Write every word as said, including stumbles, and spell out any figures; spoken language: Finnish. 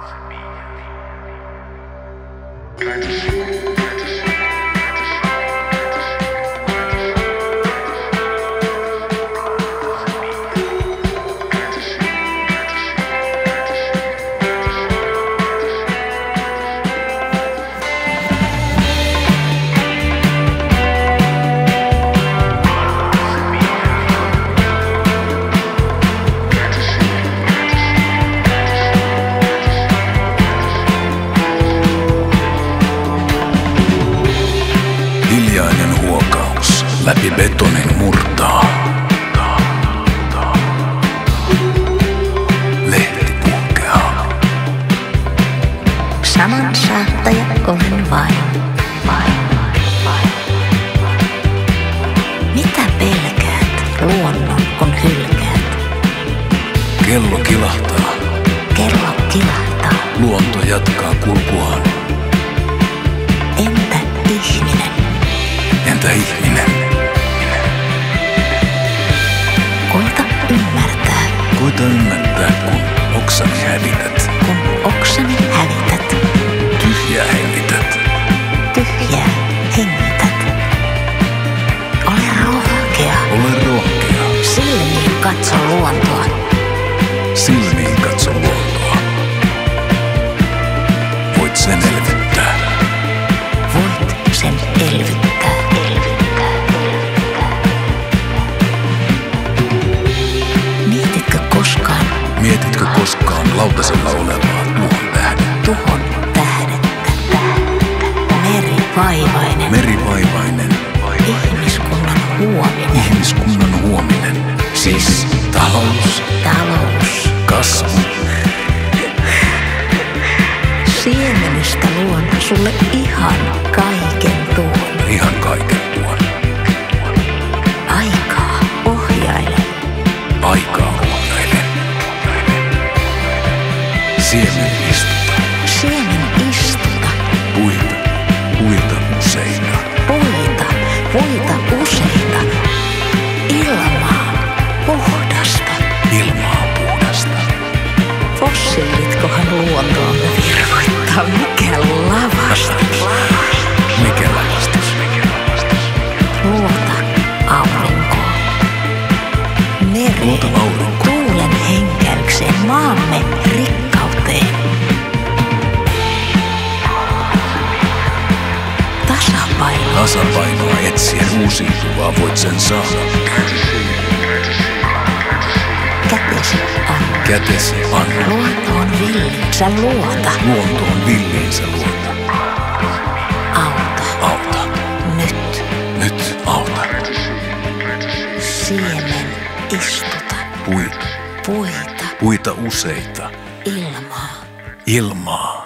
Hiljainen huokaus, läpi betonin murtaa. Lehti puhkeaa. Sanansaattaja olen vain. Mitä pelkäät luonnon kun hylkäät? Kello kilahtaa. Kello kilahtaa. Luonto jatkaa kulkuaan. Entä ihminen? Entä ihminen? Koita ymmärtää. Koita ymmärtää, kun oksani hävität. Kun oksani hävität. Tyhjää hengität. Tyhjää hengität. Ole rohkea. Ole rohkea. Silmiin katso luontoa. Silmiin katso luontoa. Voit sen elvyttää. Voit sen elvyttää. Mietitkö koskaan? Mietitkö koskaan lautasella olevaa tuhon tähdettä? Tuhon tähdettä. Merivaivainen. Merivaivainen. Ihmiskunnan huominen. Ihmiskunnan huominen. Siis talous. Talous. Kasvu. Siemenistä luon sulle ihan kaiken tuon. Ihan kaiken tuon. Aikaa ohjaile. Aikaa ohjaile. Siemen istuta. Siemen istuta. Puita. Puita useita. Puita. Puita useita. Ilmaa puhdasta. Ilmaa puhdasta. Fossiilitkohan luontoamme virvoittaa? Mikä lavastus? Mikä lavastus? Luota aurinkoon. Mereen. Luota aurinkoon. Tuulen henkäykseen. Maamme rikkauteen. Tasapainoa. Tasapainoa etsien uusiutuvaa voit sen saada. Kätesi anna. Kätesi anna. Luonto on villiin, sä luota. Luonto on villiin, sä luota. Auta. Auta. Nyt. Nyt auta. Siemen istuta. Puita. Puita. Puita useita. Ilmaa. Ilmaa.